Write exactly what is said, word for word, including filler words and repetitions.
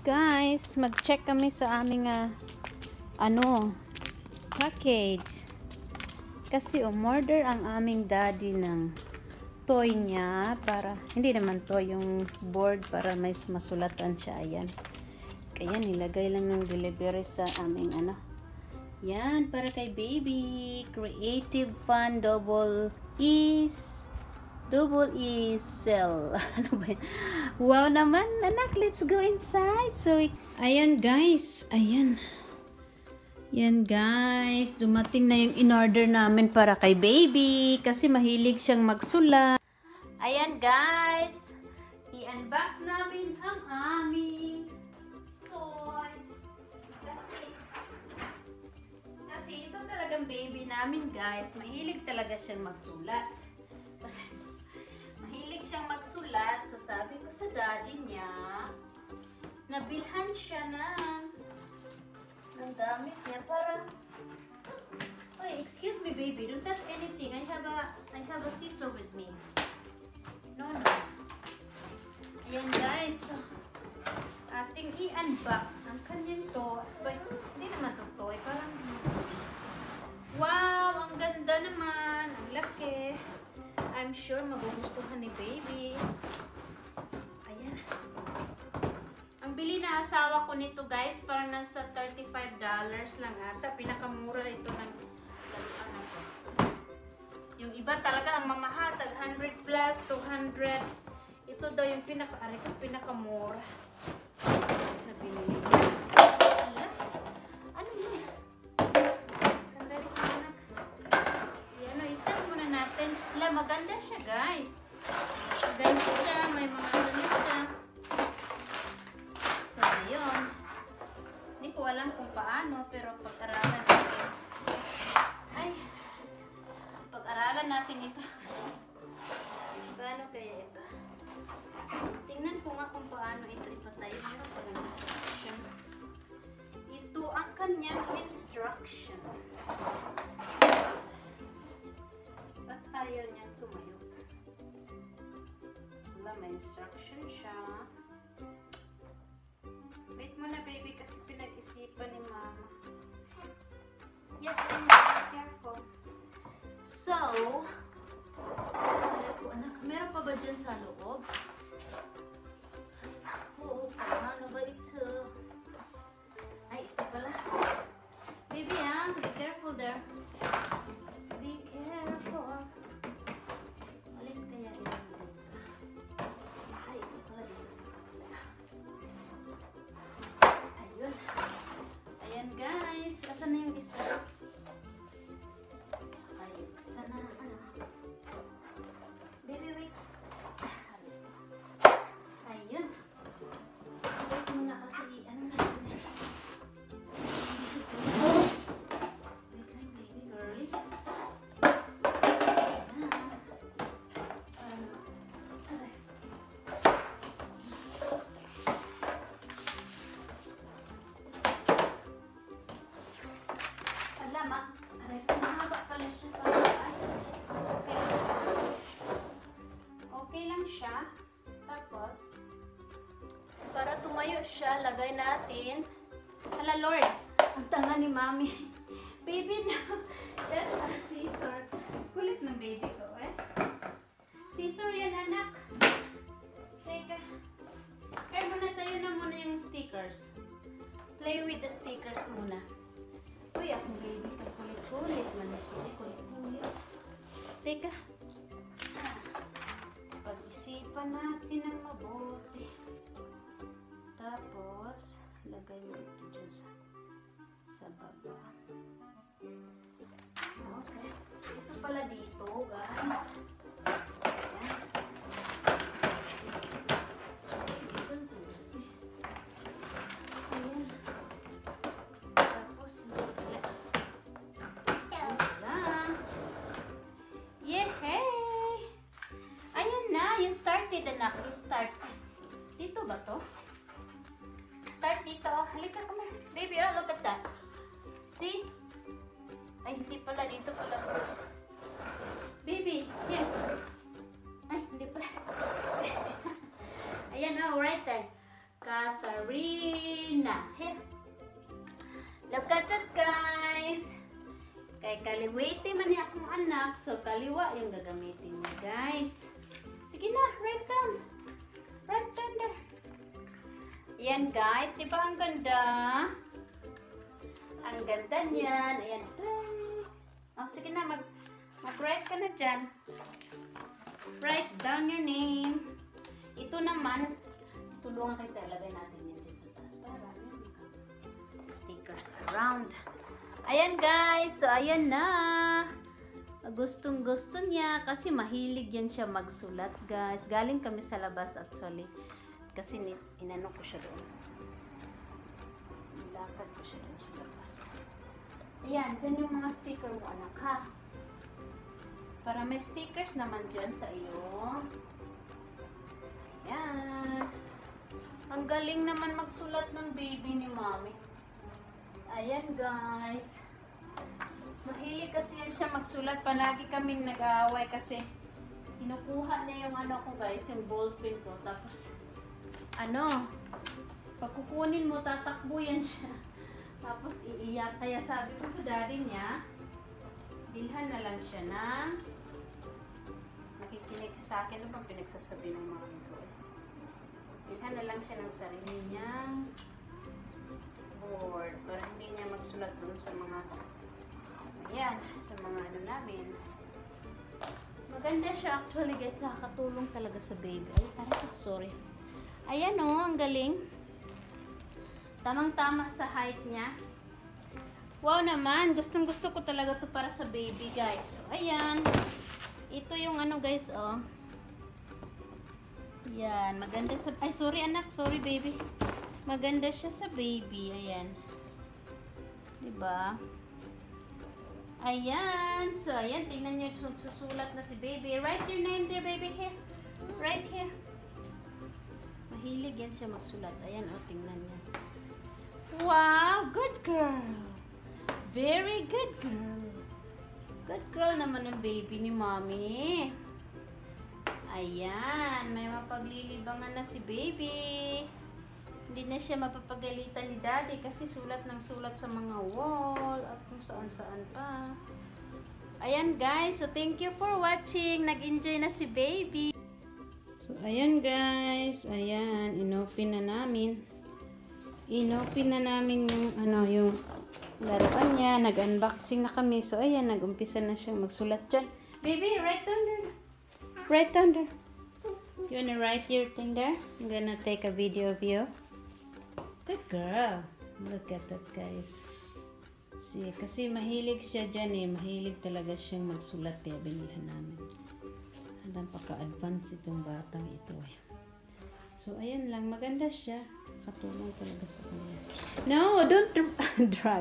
guys, mag-check kami sa aming uh, ano package kasi umorder ang aming daddy ng toy niya, para hindi naman to yung board, para may masulatan siya. Ayan, kaya nilagay lang ng delivery sa aming ano, yan, para kay baby. Creative Fun Double E's Double E cell. Ano ba yan? Wow naman, anak. Let's go inside. So, ayan guys. Ayan. Yan guys. Dumating na yung in-order namin para kay baby. Kasi mahilig siyang magsulat. Ayan guys. I-unbox namin ang aming toy. Kasi, kasi ito talagang baby namin guys. Mahilig talaga siyang magsulat. Kasi mahilig siyang magsulat, so sabi ko sa daddy niya, nabilhan siya ng, ng damit niya para, oh, excuse me baby, don't touch anything. I have a, I have a scissor with me. No, no. Ayan guys, so, ating i-unbox ang kanyang toy. Hindi naman to toy, parang, wow, ang ganda naman, ang laki. I'm sure magugustuhan ni baby. Ayan. Ang bili na asawa ko nito guys, parang nasa thirty-five dollars lang ata. Pinakamura ito ng ano ko. Yung iba talaga ang mamahal, one hundred plus, two hundred. Ito daw yung pinaka, ari ko, pinakamura. Nabili niya. Ano yun? Sandali ko anak. Yan o, iset muna natin. Hala, maganda siya guys. Maganda siya, may mga ano na siya. So, ayun. Hindi ko alam kung paano, pero pag-aralan natin. Ay, pag-aralan natin ito. Paano kaya ito? Tingnan ko nga kung paano ito ipatayo. Meron pa ng instruction. Ito ang kanyang instruction. Ba't ayaw niyang tumayo? Wala, may instruction siya. Wait mo na baby, kasi pinag-isipan ni mama. Yes, I'm very careful. So, ko anak, meron pa ba dyan sa loob? Oo, paano ba ito? Ay, ito pala. Baby, ah, be careful there. Be careful. Alin kaya ito? Ay, ito pala dito sa kapila. Ayun. Ayan guys. Asan na yung isa? Ay, isa na. Ano? Baby, wait. Ayun. Wait muna kasi. Ano natin? Wait lang baby, girly. Alama, aray, mahaba pala siya. Ay, okay. Okay lang siya. Tapos, para tumayo siya, lagay natin. Hala Lord, ang tanga ni Mami. Baby, no. That's a scissor. Kulit ng baby ko, eh. Scissor yan, anak. Teka. Kaya muna sa'yo na muna yung stickers. Play with the stickers muna. Uy, akong baby ka, kulit-kulit man siya. Kulit-kulit. Teka. Pag-isipan natin ng mabuti. Tapos, lagay mo ito dyan sa, sa baba. Okay. So, ito pala dito, guys. Ayan. Ayan. Tapos, yung sa pala. Yehey! Ayan na, you started, anak. You start. Dito ba to? Start dito. Halika, come on. Baby, oh, look at that. See? Ay, hindi pala. Dito pala. Baby, here. Ay, hindi pala. Ayan, oh, right there. Catherine. Sige na. Here. Look at that, guys. Kay kaliwete man niya akong anak, so kaliwa yung gagamitin niya, guys. Sige na, right down. Right down there. Ayan, guys. Di ba ang ganda? Ang ganda niyan. Ayan. Oh, sige na, mag, mag-write ka na dyan. Write down your name. Ito naman, tulungan kayo tayo. Lagay natin yan dyan sa taas para stickers around. Ayan, guys. So, ayan na. Gustong gusto niya kasi mahilig yan siya magsulat, guys. Galing kami sa labas actually. Kasi inano ko siya doon. Nilakad ko siya doon sa labas. Ayan, dyan yung mga sticker mo, anak, ha? Para may stickers naman dyan sa iyo. Ayan. Ang galing naman magsulat ng baby ni Mommy. Ayan, guys. Mahilig kasi yan siya magsulat. Palagi kaming nag-aaway kasi kinukuha niya yung ano ko, guys, yung ballpen ko. Tapos, ano, pag kukunin mo, tatakbo yan siya. Tapos, iiyak. Kaya sabi ko sa daddy niya, bilhan na lang siya ng nakikinig siya sa akin. Ano bang pinagsasabi ng mga ito eh? Bilhan na lang siya ng sarili niyang board para hindi niya magsulat doon sa mga ayan, sa mga ano namin. Maganda siya actually, guys. Nakakatulong talaga sa baby. Ay, parang sorry. Ayan o, oh, ang galing. Tamang-tama sa height niya. Wow naman. Gustong gusto ko talaga to para sa baby, guys. So, ayan. Ito yung ano, guys, oh. Ayan. Maganda sa... Ay, sorry, anak. Sorry, baby. Maganda siya sa baby. Ayan. Diba? Ayan. So, ayan. Tingnan nyo. Susulat na si baby. Write your name there, baby. Here. Right here. Mahilig yan siya magsulat. Ayan, oh. Tingnan niya. Wow. Good girl. Very good girl. Good girl naman ang baby ni Mommy. Ayan. May mapaglilibangan na si baby. Hindi na siya mapapagalitan ni daddy kasi sulat ng sulat sa mga wall at kung saan saan pa. Ayan, guys. So, thank you for watching. Nag-enjoy na si baby. So, ayan, guys. Ayan. Inopen na namin. Inopen na namin yung ano, yung laruan niya. Nag-unboxing na kami. So, ayan. Nag-umpisa na siyang magsulat dyan. Baby, write down there. Write down there. You wanna write your thing there? I'm gonna take a video of you. Good girl. Look at that, guys. See, kasi mahilig siya dyan eh. Mahilig talaga siyang magsulat eh. Binilhan namin. Hanggang paka-advance itong batang ito eh. So, ayan lang. Maganda siya. Katulong talaga sa kanya. No, don't drag.